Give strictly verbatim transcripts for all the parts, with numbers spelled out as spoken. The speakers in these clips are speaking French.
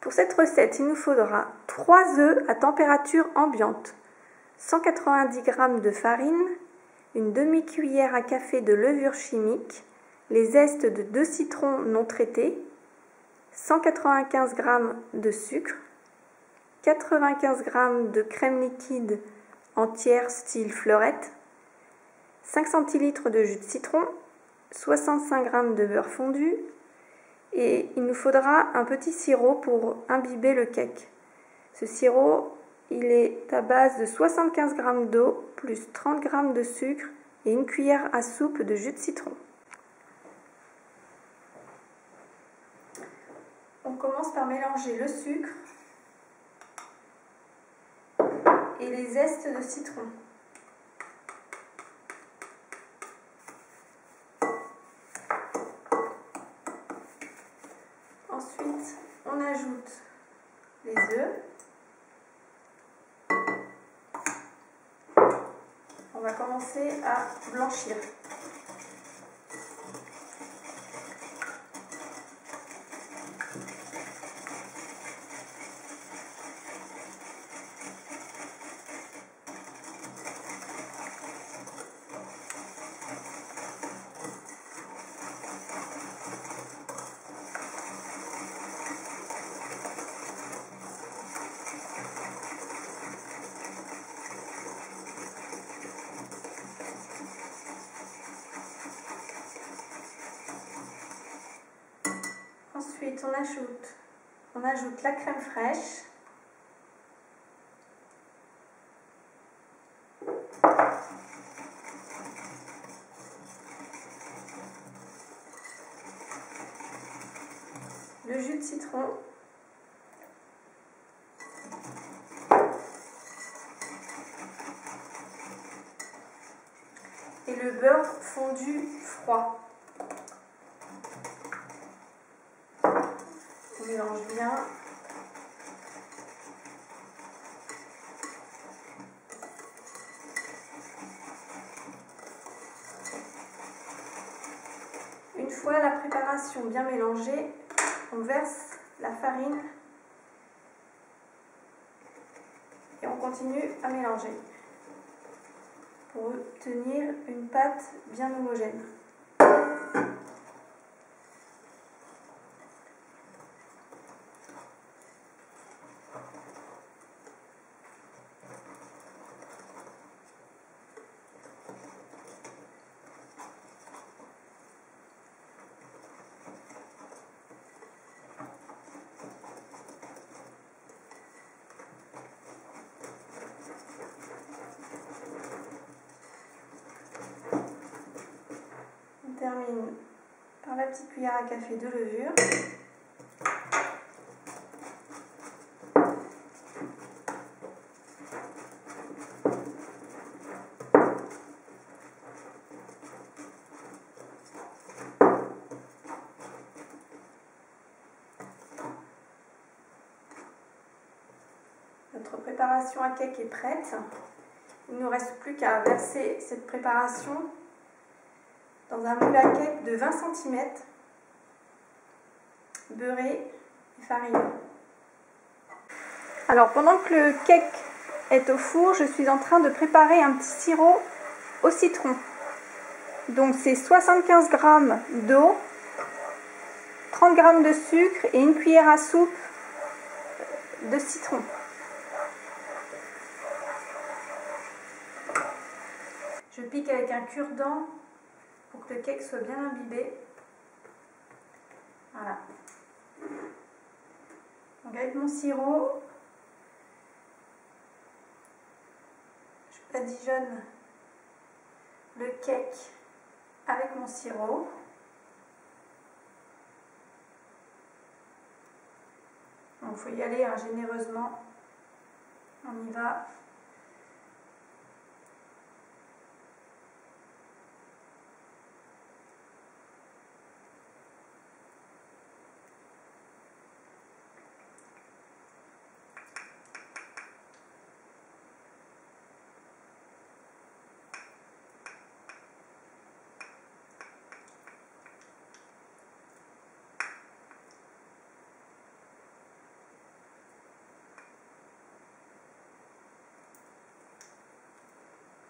Pour cette recette, il nous faudra trois œufs à température ambiante, cent quatre-vingt-dix grammes de farine, une demi-cuillère à café de levure chimique, les zestes de deux citrons non traités, cent quatre-vingt-quinze grammes de sucre, quatre-vingt-quinze grammes de crème liquide entière style fleurette, cinq centilitres de jus de citron, soixante-cinq grammes de beurre fondu, et il nous faudra un petit sirop pour imbiber le cake. Ce sirop, il est à base de soixante-quinze grammes d'eau plus trente grammes de sucre et une cuillère à soupe de jus de citron. On commence par mélanger le sucre et les zestes de citron. Ensuite, on ajoute les œufs. On va commencer à blanchir. Ensuite, on ajoute, on ajoute la crème fraîche. Le jus de citron. Et le beurre fondu froid. On mélange bien. Une fois la préparation bien mélangée, on verse la farine et on continue à mélanger pour obtenir une pâte bien homogène. On termine par la petite cuillère à café de levure. Notre préparation à cake est prête. Il ne nous reste plus qu'à verser cette préparation dans un moule à cake de vingt centimètres, beurré et fariné. Alors pendant que le cake est au four, je suis en train de préparer un petit sirop au citron. Donc c'est soixante-quinze grammes d'eau, trente grammes de sucre et une cuillère à soupe de citron. Je pique avec un cure-dent pour que le cake soit bien imbibé. Voilà. Donc avec mon sirop, je badigeonne le cake avec mon sirop. Donc il faut y aller hein, généreusement. On y va.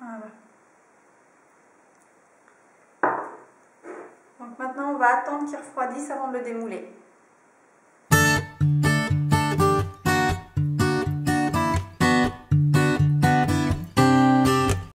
Voilà. Donc maintenant on va attendre qu'il refroidisse avant de le démouler.